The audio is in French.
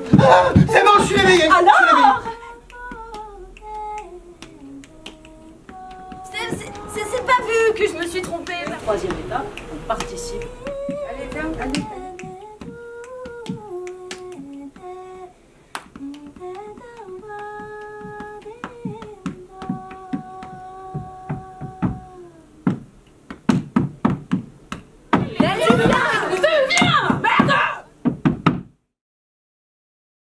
Ah, c'est bon, je suis réveillé. Alors c'est pas vu que je me suis trompée. Troisième étape, on participe. Allez, viens, allez.